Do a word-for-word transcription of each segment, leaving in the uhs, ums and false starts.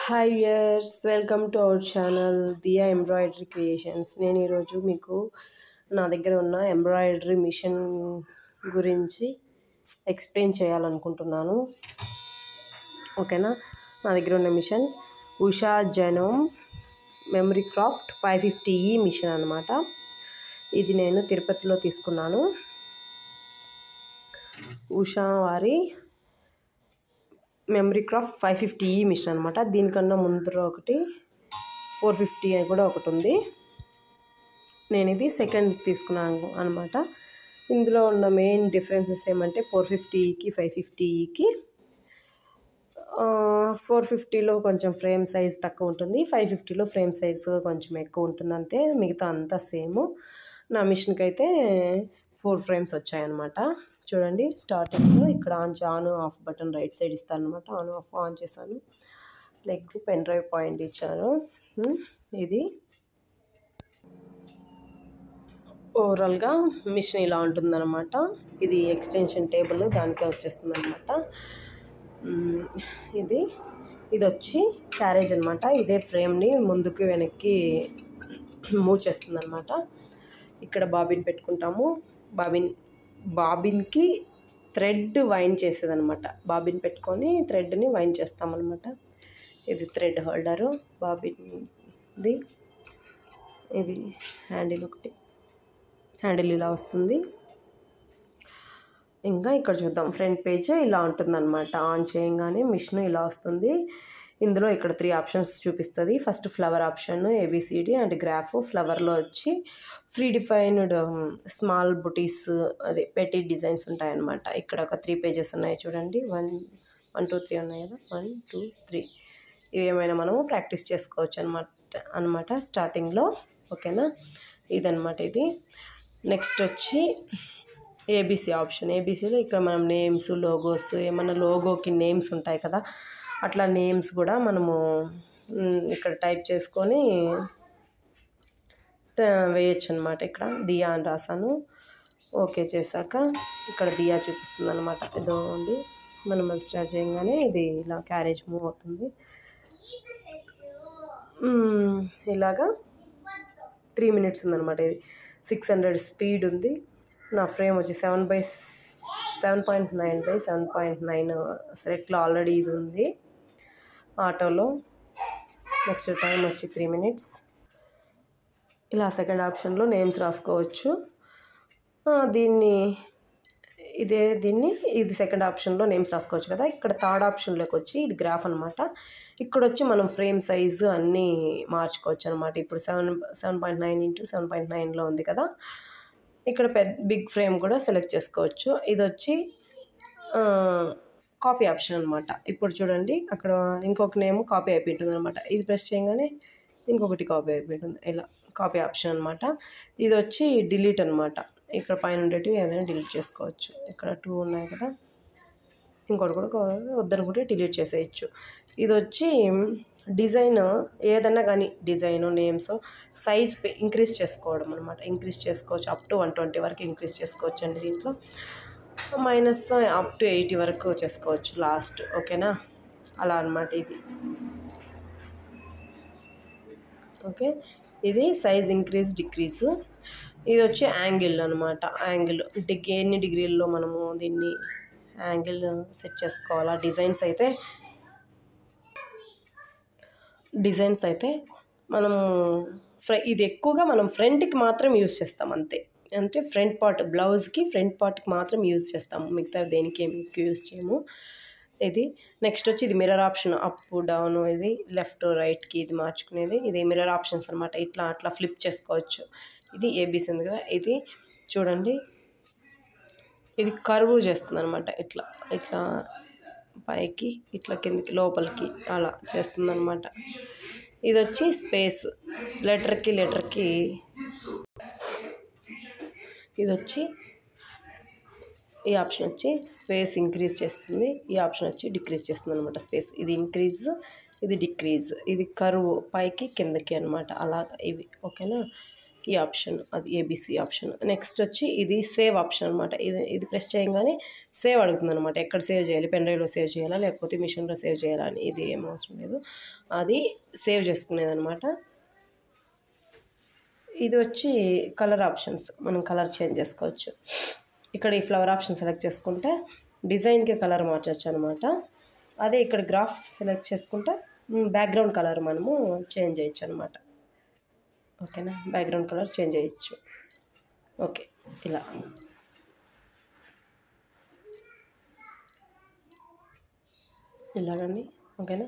Hi viewers, welcome to our channel Diya embroidery creations. నేను ఈరోజు మీకు నా దగ్గర ఉన్న ఎంబ్రాయిడరీ మిషన్ గురించి ఎక్స్ప్లెయిన్ చేయాలనుకుంటున్నాను. ఓకేనా? నా దగ్గర ఉన్న machine Usha Janome memory craft five fifty ఈ మిషన్ అనమాట. ఇది నేను తిరుపతిలో తీసుకున్నాను. ఉషా వారి మెమరీ క్రాఫ్ట్ ఫైవ్ ఫిఫ్టీ ఈ మిషన్ అనమాట. దీనికన్నా ముందర ఒకటి ఫోర్ ఫిఫ్టీ కూడా ఒకటి ఉంది. నేను ఇది సెకండ్ తీసుకున్నాను అనమాట. ఇందులో ఉన్న మెయిన్ డిఫరెన్సెస్ ఏమంటే ఫోర్ ఫిఫ్టీకి ఫైవ్ ఫిఫ్టీకి ఫోర్ ఫిఫ్టీలో కొంచెం ఫ్రేమ్ సైజ్ తక్కువ ఉంటుంది, ఫైవ్ ఫిఫ్టీలో ఫ్రేమ్ సైజ్ కొంచెం ఎక్కువ ఉంటుంది అంతే. మిగతా అంతా సేమ్. నా మిషన్కి అయితే ఫోర్ ఫ్రేమ్స్ వచ్చాయన్నమాట. చూడండి, స్టార్టింగ్లో ఇక్కడ on on off button right side ఇస్తాను అనమాట. ఆన్ ఆఫ్ ఆన్ చేశాను. లెగ్ పెన్ డ్రైవ్ పాయింట్ ఇచ్చాను. ఇది ఓవరాల్గా మిషన్ ఇలా ఉంటుందన్నమాట. ఇది ఎక్స్టెన్షన్ టేబుల్ దానికే వచ్చేస్తుంది అనమాట. ఇది ఇది వచ్చి క్యారేజ్ అనమాట. ఇదే ఫ్రేమ్ని ముందుకు వెనక్కి మూవ్ చేస్తుంది అనమాట. ఇక్కడ బాబిన్ పెట్టుకుంటాము. బాబిన్ బాబిన్కి థ్రెడ్ వైన్ చేసేదనమాట. బాబిన్ పెట్టుకొని థ్రెడ్ని వైన్ చేస్తామన్నమాట. ఇది థ్రెడ్ హోల్డరు బాబిన్ది. ఇది హ్యాండిల్ ఒకటి, హ్యాండిల్ ఇలా వస్తుంది. ఇంకా ఇక్కడ చూద్దాం, ఫ్రంట్ పేజ్ ఇలా ఉంటుందన్నమాట. ఆన్ చేయగానే మిషన్ ఇలా వస్తుంది. ఇందులో ఇక్కడ త్రీ ఆప్షన్స్ చూపిస్తుంది. First flower option, ABCD and graph. ఫ్లవర్లో వచ్చి ఫ్రీ డిఫైన్డ్ స్మాల్ బుటీస్, అదే పెట్టి డిజైన్స్ ఉంటాయన్నమాట. ఇక్కడ ఒక త్రీ పేజెస్ ఉన్నాయి చూడండి. వన్ వన్ టూ త్రీ ఉన్నాయి కదా, వన్ టూ త్రీ. ఇవి ఏమైనా మనము ప్రాక్టీస్ చేసుకోవచ్చు అనమాట అనమాట స్టార్టింగ్లో. ఓకేనా? ఇదనమాట ఇది. నెక్స్ట్ వచ్చి ఏబీసీ ఆప్షన్. ఏబీసీలో ఇక్కడ మనం నేమ్స్, లోగోస్, ఏమన్నా లోగోకి నేమ్స్ ఉంటాయి కదా, అట్లా నేమ్స్ కూడా మనము ఇక్కడ టైప్ చేసుకొని వేయచ్చు అనమాట. ఇక్కడ దియా అని రాసాను. ఓకే చేశాక ఇక్కడ దియా చూపిస్తుంది అనమాట. ఏదో ఉంది. మనం అది స్టార్ట్ చేయగానే ఇది ఇలా క్యారేజ్ మూవ్ అవుతుంది. ఇలాగా త్రీ మినిట్స్ ఉందన్నమాట. ఇది సిక్స్ హండ్రెడ్ స్పీడ్ ఉంది. నా ఫ్రేమ్ వచ్చి seven by seven point nine by seven point nine సెలెక్ట్లో ఆల్రెడీ ఇది ఉంది ఆటోలో. నెక్స్ట్ టైం వచ్చి త్రీ మినిట్స్. ఇలా సెకండ్ ఆప్షన్లో నేమ్స్ రాసుకోవచ్చు. దీన్ని ఇదే దీన్ని ఇది సెకండ్ ఆప్షన్లో నేమ్స్ రాసుకోవచ్చు కదా. ఇక్కడ థర్డ్ ఆప్షన్లోకి వచ్చి ఇది గ్రాఫ్ అనమాట. ఇక్కడ వచ్చి మనం ఫ్రేమ్ సైజు అన్నీ మార్చుకోవచ్చు అనమాట. ఇప్పుడు seven seven point nine into seven point నైన్లో ఉంది కదా. ఇక్కడ పెద్ద బిగ్ ఫ్రేమ్ కూడా సెలెక్ట్ చేసుకోవచ్చు. ఇది వచ్చి కాపీ ఆప్షన్ అనమాట. ఇప్పుడు చూడండి, అక్కడ ఇంకొక నేమ్ కాపీ అయిపోయింటుంది అనమాట. ఇది ప్రెస్ చేయగానే ఇంకొకటి కాపీ అయిపోయింటుంది. ఇలా కాపీ ఆప్షన్ అనమాట. ఇది వచ్చి డిలీట్ అనమాట. ఇక్కడ పైన ఉండేటివి ఏదైనా డిలీట్ చేసుకోవచ్చు. ఇక్కడ టూ ఉన్నాయి కదా, ఇంకోటి కూడా వద్దనుకుంటే డిలీట్ చేసేయచ్చు. ఇది వచ్చి డిజైన్ ఏదన్నా కానీ డిజైను, నేమ్స్, సైజ్ ఇంక్రీజ్ చేసుకోవడం అనమాట. ఇంక్రీజ్ చేసుకోవచ్చు. అప్ టు వన్ ట్వంటీ వరకు ఇంక్రీజ్ చేసుకోవచ్చు అండి. దీంట్లో మైనస్ అప్ టు ఎయిటీ వరకు చేసుకోవచ్చు లాస్ట్. ఓకేనా? అలా అనమాట ఇది. ఓకే, ఇది సైజ్ ఇంక్రీజ్ డిక్రీజ్. ఇది వచ్చి యాంగిల్ అనమాట. యాంగిల్ డిగ్ ఎన్ని డిగ్రీల్లో మనము దీన్ని యాంగిల్ సెట్ చేసుకోవాలా. డిజైన్స్ అయితే డిజైన్స్ అయితే మనము ఫ్ర ఇది ఎక్కువగా మనం ఫ్రంట్కి మాత్రం యూజ్ చేస్తాం అంతే. అంటే ఫ్రంట్ పార్ట్, బ్లౌజ్కి ఫ్రంట్ పార్ట్కి మాత్రం యూజ్ చేస్తాము. మిగతా దేనికి ఏమి ఎక్కువ యూజ్ చేయము. ఇది నెక్స్ట్ వచ్చి ఇది మిర్రర్ ఆప్షన్. అప్ డౌన్, ఇది లెఫ్ట్ రైట్కి ఇది మార్చుకునేది. ఇది మిర్రర్ ఆప్షన్స్ అనమాట. ఇట్లా అట్లా ఫ్లిప్ చేసుకోవచ్చు. ఇది ఏబీసీ ఉంది కదా. ఇది చూడండి, ఇది కర్వ్ చేస్తుంది అనమాట. ఇట్లా ఇట్లా పైకి, ఇట్లా కిందకి, లోపలికి అలా చేస్తుంది అనమాట. ఇది వచ్చి స్పేస్, లెటర్కి లెటర్కి ఇది వచ్చి ఈ ఆప్షన్ వచ్చి స్పేస్ ఇంక్రీజ్ చేస్తుంది. ఈ ఆప్షన్ వచ్చి డిక్రీజ్ చేస్తుంది అనమాట. స్పేస్ ఇది ఇంక్రీజ్, ఇది డిక్రీజ్. ఇది కర్వ్ పైకి కిందకి అనమాట. అలా ఇవి. ఓకేనా? ఈ ఆప్షన్, అది ఏబీసీ ఆప్షన్. నెక్స్ట్ వచ్చి ఇది సేవ్ ఆప్షన్ అనమాట. ఇది ఇది ప్రెస్ చేయగానే సేవ్ అడుగుతుంది అనమాట. ఎక్కడ సేవ్ చేయాలి, పెన్ డ్రైవ్లో సేవ్ చేయాలా లేకపోతే మిషన్లో సేవ్ చేయాలా అని. ఇది ఏం అవసరం లేదు, అది సేవ్ చేసుకునేది అనమాట. ఇది వచ్చి కలర్ ఆప్షన్స్, మనం కలర్ చేంజ్ చేసుకోవచ్చు. ఇక్కడ ఈ ఫ్లవర్ ఆప్షన్ సెలెక్ట్ చేసుకుంటే డిజైన్కి కలర్ మార్చవచ్చు అనమాట. అదే ఇక్కడ గ్రాఫ్ సెలెక్ట్ చేసుకుంటే బ్యాక్గ్రౌండ్ కలర్ మనము చేంజ్ చేయొచ్చు అనమాట. ఓకేనా, బ్యాక్గ్రౌండ్ కలర్ చేంజ్ చేయొచ్చు. ఓకే, ఇలా ఇలాగండి. ఓకేనా,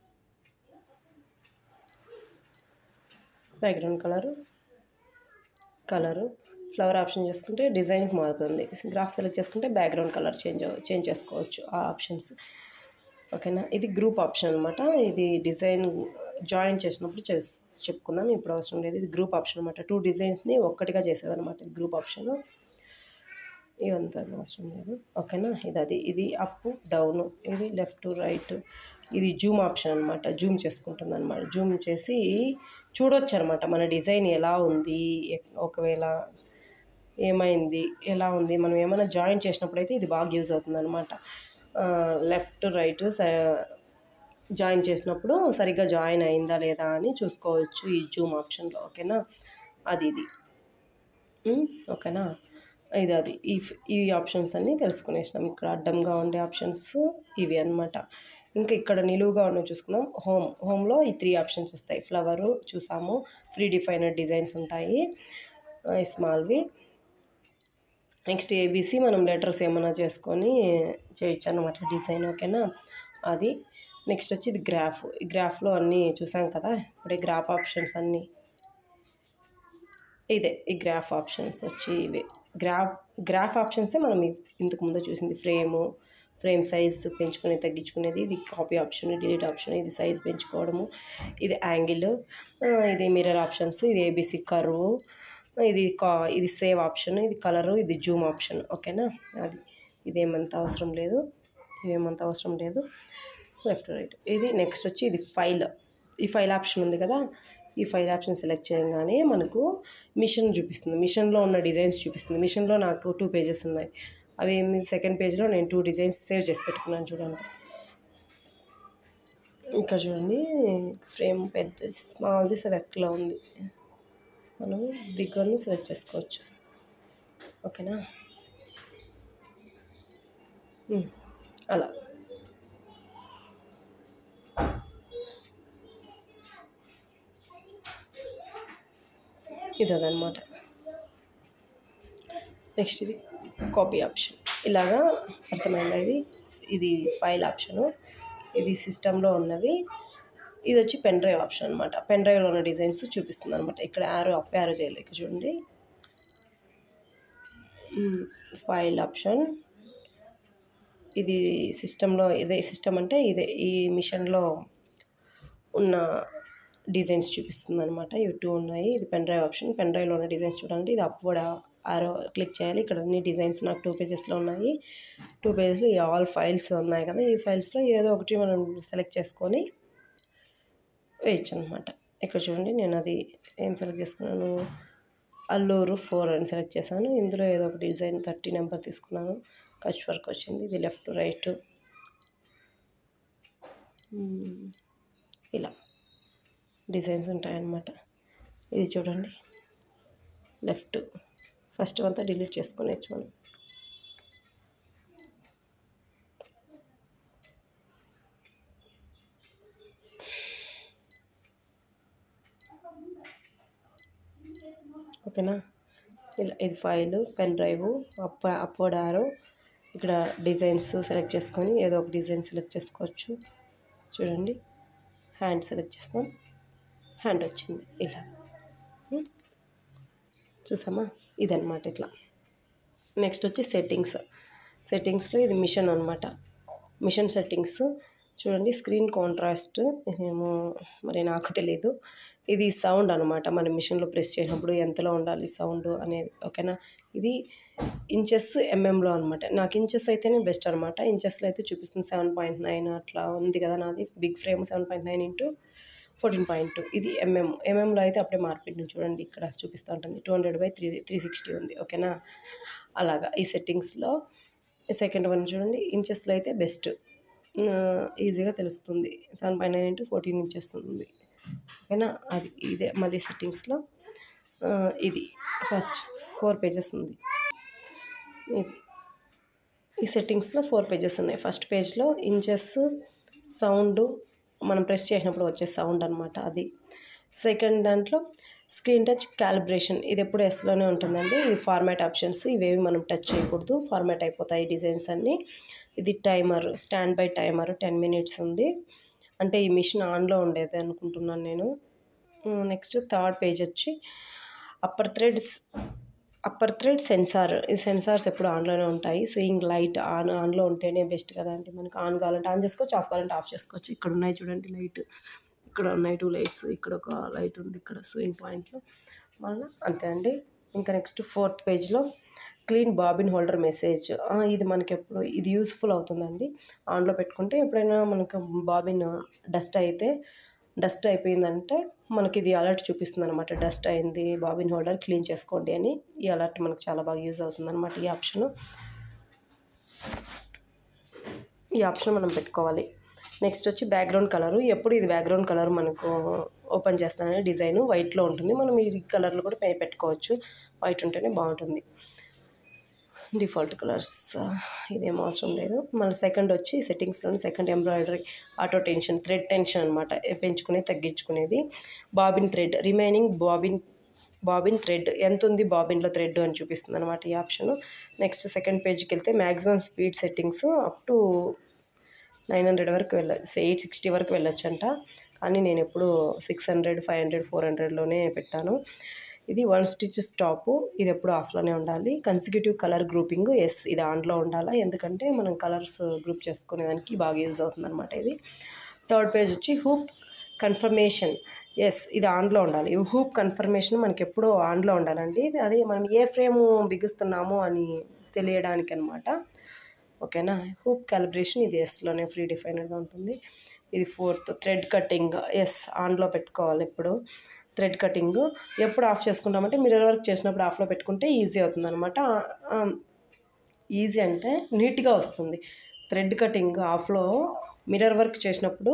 background colour colour flower option చేసుకుంటే డిజైన్కి మారుతుంది. గ్రాఫ్ సెలెక్ట్ చేసుకుంటే బ్యాక్గ్రౌండ్ కలర్ చేంజ్ చేంజ్ చేసుకోవచ్చు ఆ ఆప్షన్స్. ఓకేనా, ఇది గ్రూప్ ఆప్షన్ అనమాట. ఇది డిజైన్ జాయిన్ చేసినప్పుడు చే చెప్పుకుందాం, ఇప్పుడు అవసరం లేదు. ఇది గ్రూప్ ఆప్షన్ అనమాట. టూ డిజైన్స్ని ఒక్కటిగా చేసేదనమాట ఇది గ్రూప్ ఆప్షన్. ఇవంతా అవసరం లేదు. ఓకేనా, ఇది అది ఇది అప్ డౌన్, ఇది లెఫ్ట్ రైట్. ఇది జూమ్ ఆప్షన్ అనమాట. జూమ్ చేసుకుంటుంది అనమాట. జూమ్ చేసి చూడొచ్చు అనమాట మన డిజైన్ ఎలా ఉంది, ఒకవేళ ఏమైంది, ఎలా ఉంది, మనం ఏమైనా జాయిన్ చేసినప్పుడు అయితే ఇది బాగా యూజ్ అవుతుంది అనమాట. లెఫ్ట్ రైట్ జాయిన్ చేసినప్పుడు సరిగ్గా జాయిన్ అయిందా లేదా అని చూసుకోవచ్చు ఈ జూమ్ ఆప్షన్లో. ఓకేనా, అది ఇది ఓకేనా, ఇది అది ఈ ఈ ఆప్షన్స్ అన్నీ తెలుసుకునేసినాం. ఇక్కడ అడ్డంగా ఉండే ఆప్షన్స్ ఇవి అనమాట. ఇంకా ఇక్కడ నిలువుగా ఉన్న చూసుకుందాం. హోమ్ హోమ్లో ఈ త్రీ ఆప్షన్స్ వస్తాయి. ఫ్లవరు చూసాము, ఫ్రీ డిఫైనర్ డిజైన్స్ ఉంటాయి స్మాల్వి. నెక్స్ట్ ఏబీసీ మనం లెటర్స్ ఏమైనా చేసుకొని చేయొచ్చు అనమాట డిజైన్. ఓకేనా, అది నెక్స్ట్ వచ్చి ఇది గ్రాఫ్. ఈ గ్రాఫ్లో అన్నీ చూసాం కదా ఇప్పుడే, గ్రాఫ్ ఆప్షన్స్ అన్నీ ఇదే. ఈ గ్రాఫ్ ఆప్షన్స్ వచ్చి ఇవే. గ్రాఫ్ గ్రాఫ్ ఆప్షన్సే మనం ఇంతకు ముందు చూసింది. ఫ్రేము ఫ్రేమ్ సైజ్ పెంచుకునేది తగ్గించుకునేది. ఇది కాపీ ఆప్షన్, డిలీట్ ఆప్షన్, ఇది సైజ్ పెంచుకోవడము, ఇది యాంగిల్, ఇది మిర్రర్ ఆప్షన్స్, ఇది ఏబీసీ కర్వ్, ఇది కా ఇది సేవ్ ఆప్షన్, ఇది కలరు, ఇది జూమ్ ఆప్షన్. ఓకేనా, అది ఇదేమంత అవసరం లేదు, ఇదేమంత అవసరం లేదు. Left right. ఇది నెక్స్ట్ వచ్చి ఇది ఫైల్. ఈ ఫైల్ ఆప్షన్ ఉంది కదా, ఈ ఫైల్ ఆప్షన్ సెలెక్ట్ చేయగానే మనకు మిషన్ చూపిస్తుంది. మిషన్లో ఉన్న డిజైన్స్ చూపిస్తుంది. మిషన్లో నాకు టూ పేజెస్ ఉన్నాయి. అవి సెకండ్ పేజ్లో నేను టూ డిజైన్స్ సేవ్ చేసి పెట్టుకున్నాను చూడండి. ఇక్కడ చూడండి, ఫ్రేమ్ పెద్ద స్మాల్ది సెలెక్ట్లో ఉంది, మనం బిగ్గర్ని సెలెక్ట్ చేసుకోవచ్చు. ఓకేనా, అలా ఇదనమాట. నెక్స్ట్ ఇది కాపీ ఆప్షన్. ఇలాగా అర్థమైందా? ఇది ఇది ఫైల్ ఆప్షను, ఇది సిస్టంలో ఉన్నవి. ఇది వచ్చి పెన్ డ్రైవ్ ఆప్షన్ అనమాట. పెన్ డ్రైవ్లో ఉన్న డిజైన్స్ చూపిస్తుంది అనమాట. ఇక్కడ యారో అప్ యారో చేయాలి. ఇక్కడ చూడండి, ఫైల్ ఆప్షన్. ఇది సిస్టంలో, ఇదే సిస్టమ్ అంటే ఇదే ఈ మిషన్లో ఉన్న డిజైన్స్ చూపిస్తుంది అనమాట. ఇవి టూ ఉన్నాయి. ఇది పెన్ డ్రైవ్ ఆప్షన్. పెన్ డ్రైవ్లో ఉన్న డిజైన్స్ చూడండి. ఇది అప్వర్డ్ ఆరో క్లిక్ చేయాలి. ఇక్కడ అన్ని డిజైన్స్ నాకు టూ పేజెస్లో ఉన్నాయి. టూ పేజెస్లో ఈ ఆల్ ఫైల్స్ ఉన్నాయి కదా, ఈ ఫైల్స్లో ఏదో ఒకటి మనం సెలెక్ట్ చేసుకొని వేయచ్చు అనమాట. ఇక్కడ చూడండి, నేను అది ఏం సెలెక్ట్ చేసుకున్నాను, అల్లూరు ఫోర్ అని సెలెక్ట్ చేశాను. ఇందులో ఏదో ఒక డిజైన్ థర్టీ నెంబర్ తీసుకున్నాను. కచ్ వర్క్ వచ్చింది. ఇది లెఫ్ట్ రైట్, ఇలా డిజైన్స్ ఉంటాయన్నమాట. ఇది చూడండి, లెఫ్ట్ ఫస్ట్ అంతా డిలీట్ చేసుకునేచ్చు మనం. ఓకేనా, ఇలా ఇది file, pen drive, up upward arrow. ఇక్కడ డిజైన్స్ సెలెక్ట్ చేసుకొని ఏదో ఒక డిజైన్ సెలెక్ట్ చేసుకోవచ్చు. చూడండి, హ్యాండ్ సెలెక్ట్ చేస్తాం, హ్యాండ్ వచ్చింది. ఇలా చూసామా, ఇదన్నమాట. ఇట్లా నెక్స్ట్ వచ్చి సెట్టింగ్స్. సెట్టింగ్స్లో ఇది మిషన్ అనమాట. మిషన్ సెట్టింగ్స్ చూడండి, స్క్రీన్ కాంట్రాస్ట్, ఇదేమో మరి నాకు తెలీదు. ఇది సౌండ్ అనమాట. మన మిషన్లో ప్రెస్ చేసినప్పుడు ఎంతలో ఉండాలి సౌండ్ అనేది. ఓకేనా, ఇది ఇంచెస్ ఎంఎంలో అనమాట. నాకు ఇంచెస్ అయితేనే బెస్ట్ అనమాట. ఇంచెస్లో అయితే చూపిస్తుంది సెవెన్ పాయింట్ నైన్ అట్లా ఉంది కదా నాది. Big frame seven point nine into fourteen point two. ఇది ఎంఎం. ఎంఎంలో అయితే అప్పుడే మార్కెట్ చూడండి ఇక్కడ చూపిస్తూ ఉంటుంది. Two hundred by three three sixty ఉంది. ఓకేనా, అలాగా ఈ సెట్టింగ్స్లో సెకండ్ వన్ చూడండి. ఇంచెస్లో అయితే బెస్ట్, ఈజీగా తెలుస్తుంది. Seven point nine into fourteen inches ఉంది. ఓకేనా, అది ఇదే. మళ్ళీ సెట్టింగ్స్లో ఇది ఫస్ట్ ఫోర్ పేజెస్ ఉంది. ఇది ఈ సెట్టింగ్స్లో ఫోర్ పేజెస్ ఉన్నాయి. ఫస్ట్ పేజ్లో ఇంచెస్, సౌండ్, మనం ప్రెస్ చేసినప్పుడు వచ్చే సౌండ్ అనమాట అది. సెకండ్ దాంట్లో స్క్రీన్ టచ్ క్యాలిబ్రేషన్, ఇది ఎప్పుడు ఎస్లోనే ఉంటుందండి. ఇది ఫార్మాట్ ఆప్షన్స్, ఇవేవి మనం టచ్ చేయకూడదు, ఫార్మాట్ అయిపోతాయి డిజైన్స్ అన్నీ. ఇది timer, stand by timer ten minutes ఉంది. అంటే ఈ మిషన్ ఆన్లో ఉండేది అనుకుంటున్నాను నేను. నెక్స్ట్ థర్డ్ పేజ్ వచ్చి upper threads upper thread sensor. ఈ సెన్సార్స్ ఎప్పుడు ఆన్లోనే ఉంటాయి. స్వింగ్ లైట్ ఆన్ ఆన్లో ఉంటేనే బెస్ట్ కదా అంటే, మనకి ఆన్ కావాలంటే ఆన్ చేసుకోవచ్చు, ఆఫ్ కావాలంటే ఆఫ్ చేసుకోవచ్చు. ఇక్కడ ఉన్నాయి చూడండి లైట్, ఇక్కడ ఉన్నాయి టూ లైట్స్, ఇక్కడ ఒక లైట్ ఉంది ఇక్కడ స్వింగ్ పాయింట్లో. మళ్ళీ అంతే అండి. ఇంకా నెక్స్ట్ ఫోర్త్ పేజ్లో క్లీన్ బాబిన్ హోల్డర్ మెసేజ్. ఇది మనకి ఎప్పుడు ఇది యూస్ఫుల్ అవుతుందండి. ఆన్లో పెట్టుకుంటే ఎప్పుడైనా మనకు బాబిన్ డస్ట్ అయితే డస్ట్ అయిపోయిందంటే మనకి ఇది అలర్ట్ చూపిస్తుంది అనమాట. డస్ట్ అయింది, బాబిన్ హోల్డర్ క్లీన్ చేసుకోండి అని. ఈ అలర్ట్ మనకు చాలా బాగా యూజ్ అవుతుంది అనమాట. ఈ ఆప్షన్ ఈ ఆప్షన్ మనం పెట్టుకోవాలి. నెక్స్ట్ వచ్చి బ్యాక్గ్రౌండ్ కలరు. ఎప్పుడు ఇది బ్యాక్గ్రౌండ్ కలర్ మనకు ఓపెన్ చేస్తానని డిజైన్ వైట్లో ఉంటుంది. మనం ఈ కలర్లో కూడా పెట్టుకోవచ్చు, వైట్ ఉంటేనే బాగుంటుంది. డిఫాల్ట్ కలర్స్ ఇదేం అవసరం లేదు. మళ్ళీ సెకండ్ వచ్చి సెట్టింగ్స్లో second embroidery auto tension, thread tension అనమాట, పెంచుకునేది తగ్గించుకునేది. Bobbin thread remaining bobbin bobbin thread ఎంత ఉంది బాబిన్లో థ్రెడ్ అని చూపిస్తుంది అనమాట ఈ ఆప్షన్. నెక్స్ట్ సెకండ్ పేజ్కి వెళ్తే maximum speed settings up to nine hundred వరకు వెళ్ళచ్చు, ఎయిట్ సిక్స్టీ వరకు వెళ్ళొచ్చు అంట. కానీ నేను ఎప్పుడు six hundred five hundred four హండ్రెడ్లోనే పెట్టాను. ఇది వన్ స్టిచ్ స్టాపు, ఇది ఎప్పుడు ఆఫ్లోనే ఉండాలి. కన్సిక్యూటివ్ కలర్ గ్రూపింగ్, ఎస్ ఇది ఆన్లో ఉండాలి, ఎందుకంటే మనం కలర్స్ గ్రూప్ చేసుకునేదానికి బాగా యూజ్ అవుతుంది అనమాట ఇది. థర్డ్ పేజ్ వచ్చి హూప్ కన్ఫర్మేషన్, ఎస్ ఇది ఆన్లో ఉండాలి. ఈ హూప్ కన్ఫర్మేషన్ మనకి ఎప్పుడూ ఆన్లో ఉండాలండి. అది మనం ఏ ఫ్రేము బిగుస్తున్నామో అని తెలియడానికి అనమాట. ఓకేనా, హూప్ క్యాలిబ్రేషన్ ఇది ఎస్లోనే ఫ్రీ డిఫైనర్గా ఉంటుంది. ఇది ఫోర్త్ థ్రెడ్ కటింగ్, ఎస్ ఆన్లో పెట్టుకోవాలి ఎప్పుడు. థ్రెడ్ కటింగ్ ఎప్పుడు ఆఫ్ చేసుకుంటామంటే మిర్రర్ వర్క్ చేసినప్పుడు ఆఫ్లో పెట్టుకుంటే ఈజీ అవుతుంది అనమాట. ఈజీ అంటే నీట్గా వస్తుంది. థ్రెడ్ కటింగ్ ఆఫ్లో మిర్రర్ వర్క్ చేసినప్పుడు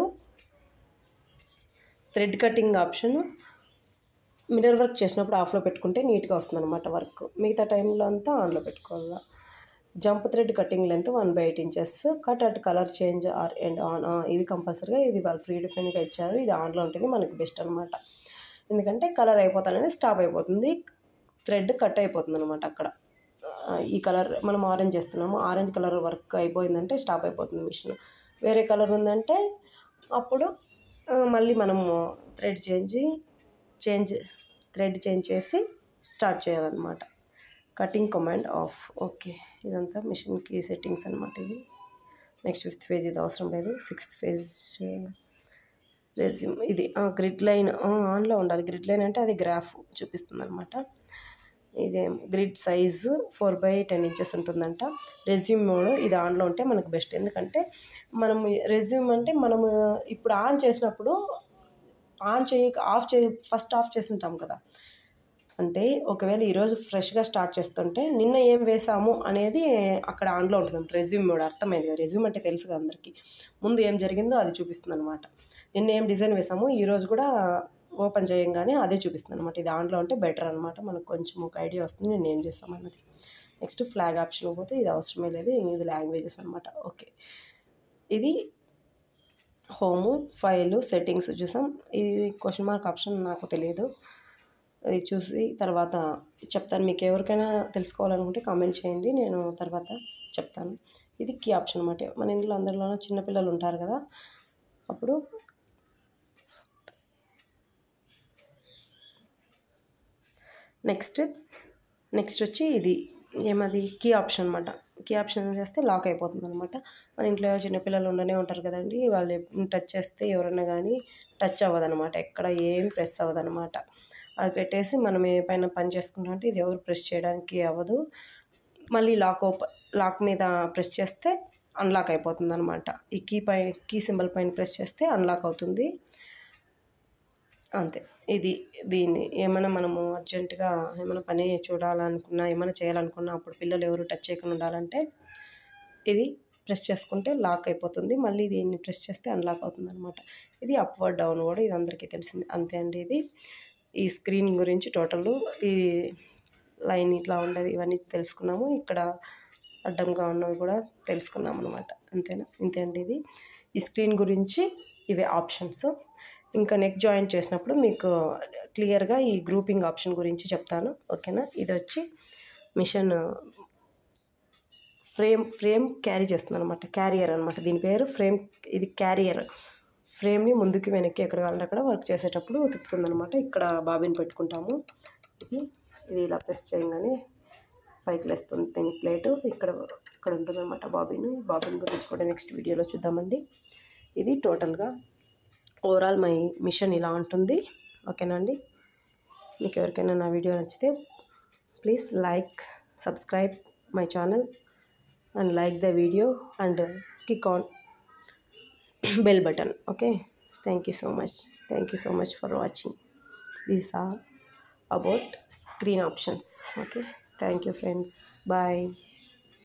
thread cutting option mirror work చేసినప్పుడు ఆఫ్లో పెట్టుకుంటే నీట్గా వస్తుంది అనమాట వర్క్. మిగతా టైంలో అంతా ఆన్లో పెట్టుకోవాలి. Jump thread cutting length one by eight inches, cut at colour change or and on, ఇది కంపల్సరీగా ఇది వాళ్ళు ఫ్రీ డిఫైన్గా ఇచ్చారు. ఇది ఆన్లో ఉంటేనే మనకి బెస్ట్ అనమాట. ఎందుకంటే కలర్ అయిపోతానని స్టాప్ అయిపోతుంది, థ్రెడ్ కట్ అయిపోతుంది అనమాట అక్కడ. ఈ కలర్ మనం ఆరెంజ్ చేస్తున్నాము, ఆరెంజ్ కలర్ వర్క్ అయిపోయిందంటే స్టాప్ అయిపోతుంది మిషన్. వేరే కలర్ ఉందంటే అప్పుడు మళ్ళీ మనము thread change change thread change చేసి స్టార్ట్ చేయాలన్నమాట. కటింగ్ కమాండ్ ఆఫ్, ఓకే ఇదంతా మిషన్కి సెట్టింగ్స్ అనమాట ఇది. నెక్స్ట్ ఫిఫ్త్ పేజ్ ఇది అవసరం లేదు. సిక్స్త్ పేజ్ రెజ్యూమ్, ఇది గ్రిడ్ లైన్ ఆన్లో ఉండాలి. గ్రిడ్ లైన్ అంటే అది గ్రాఫ్ చూపిస్తుంది అనమాట. ఇదే grid size four by ten inches ఉంటుందంట. రెజ్యూమ్ మోడ్ ఇది ఆన్లో ఉంటే మనకు బెస్ట్, ఎందుకంటే మనం రెజ్యూమ్ అంటే మనము ఇప్పుడు ఆన్ చేసినప్పుడు ఆన్ చేయ ఆఫ్ చే ఫస్ట్ ఆఫ్ చేస్తుంటాం కదా. అంటే ఒకవేళ ఈరోజు ఫ్రెష్గా స్టార్ట్ చేస్తుంటే నిన్న ఏం వేసాము అనేది అక్కడ ఆన్లో ఉంటుంది. రెజ్యూమ్ మోడ్ అర్థమైంది కదా, రెజ్యూమ్ అంటే తెలుసు కదా అందరికీ, ముందు ఏం జరిగిందో అది చూపిస్తుంది అనమాట. నిన్న ఏం డిజైన్ వేసామో ఈరోజు కూడా ఓపెన్ చేయంగానే అదే చూపిస్తుంది అనమాట. ఇది ఆన్లో ఉంటే బెటర్ అనమాట, మనకు కొంచెం ఒక ఐడియా వస్తుంది నేను ఏం చేస్తామన్నది. నెక్స్ట్ ఫ్లాగ్ ఆప్షన్ పోతే ఇది అవసరమే లేదు, ఇది లాంగ్వేజెస్ అనమాట. ఓకే, ఇది హోము ఫైలు సెట్టింగ్స్ చూసాం. ఇది క్వశ్చన్ మార్క్ ఆప్షన్ నాకు తెలియదు, అది చూసి తర్వాత చెప్తాను. మీకు ఎవరికైనా తెలుసుకోవాలనుకుంటే కామెంట్ చేయండి, నేను తర్వాత చెప్తాను. ఇది కీ ఆప్షన్ అనమాట. మన ఇంట్లో అందరిలోనూ చిన్నపిల్లలు ఉంటారు కదా, అప్పుడు నెక్స్ట్ నెక్స్ట్ వచ్చి ఇది ఏమది కీ ఆప్షన్ అనమాట. కీ ఆప్షన్ చేస్తే లాక్ అయిపోతుంది అనమాట. మన ఇంట్లో చిన్నపిల్లలు ఉండనే ఉంటారు కదండి, వాళ్ళు టచ్ చేస్తే ఎవరైనా కానీ టచ్ అవ్వదనమాట, ఎక్కడ ఏం ప్రెస్ అవ్వదనమాట. అది పెట్టేసి మనం ఏ పైన పని చేసుకుంటాం అంటే ఇది ఎవరు ప్రెస్ చేయడానికి అవ్వదు. మళ్ళీ లాక్ ఓపెన్ లాక్ మీద ప్రెస్ చేస్తే అన్లాక్ అయిపోతుంది అనమాట. ఈ కీ పై కీ సింబల్ పైన ప్రెస్ చేస్తే అన్లాక్ అవుతుంది. అంతే. ఇది దీన్ని ఏమైనా మనము అర్జెంటుగా ఏమైనా పని చూడాలనుకున్నా, ఏమైనా చేయాలనుకున్నా అప్పుడు పిల్లలు ఎవరు టచ్ చేయకుండా ఉండాలంటే ఇది ప్రెస్ చేసుకుంటే లాక్ అయిపోతుంది. మళ్ళీ దీన్ని ప్రెస్ చేస్తే అన్లాక్ అవుతుందనమాట. ఇది అప్‌వర్డ్, డౌన్‌వర్డ్ ఇది అందరికీ తెలిసిందే. అంతే అండి ఇది. ఈ స్క్రీన్ గురించి టోటల్ ఈ లైన్ ఇట్లా ఉండేది ఇవన్నీ తెలుసుకున్నాము. ఇక్కడ అడ్డంగా ఉన్నవి కూడా తెలుసుకున్నాం అనమాట. అంతేనా? ఇంతే అండి ఇది. ఈ స్క్రీన్ గురించి ఇవే ఆప్షన్స్. ఇంకా నెక్ జాయింట్ చేసినప్పుడు మీకు క్లియర్గా ఈ గ్రూపింగ్ ఆప్షన్ గురించి చెప్తాను. ఓకేనా? ఇది వచ్చి మిషన్ ఫ్రేమ్ ఫ్రేమ్ క్యారీ చేస్తుంది అనమాట. క్యారియర్ అనమాట దీని పేరు. ఫ్రేమ్ ఇది క్యారియర్. ఫ్రేమ్ని ముందుకి వెనక్కి ఎక్కడ కావాలంటే అక్కడ వర్క్ చేసేటప్పుడు తిప్పుతుందనమాట. ఇక్కడ బాబిన్ పెట్టుకుంటాము. ఇది ఇది ఇలా ప్రెస్ చేయగానే పైకి లేస్తుంది దీని ప్లేటు. ఇక్కడ ఇక్కడ ఉంటుందన్నమాట బాబిన్. బాబిన్ గురించి కూడా నెక్స్ట్ వీడియోలో చూద్దామండి. ఇది టోటల్గా ఓవరాల్ మై మిషన్ ఇలా ఉంటుంది. ఓకేనా అండి? మీకు ఎవరికైనా నా వీడియో నచ్చితే please like, subscribe my channel and like the video and click on bell button. Okay, thank you so much. Thank you so much for watching. These are about screen options. Okay, thank you friends. Bye.